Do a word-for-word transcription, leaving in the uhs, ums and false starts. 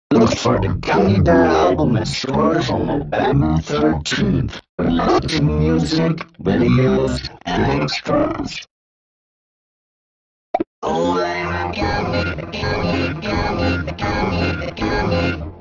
Look for the Gummy Bear album in stores on November thirteenth. Lots of music, videos, and extras. Oh, I'm a gummy, gummy, gummy, gummy, gummy.